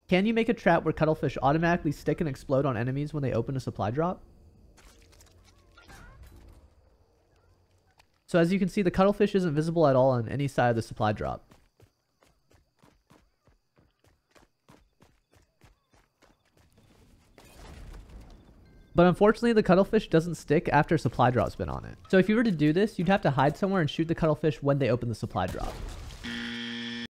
Can you make a trap where cuttlefish automatically stick and explode on enemies when they open a supply drop? So as you can see, the cuttlefish isn't visible at all on any side of the supply drop. But unfortunately, the cuttlefish doesn't stick after supply drop's been on it. So if you were to do this, you'd have to hide somewhere and shoot the cuttlefish when they open the supply drop.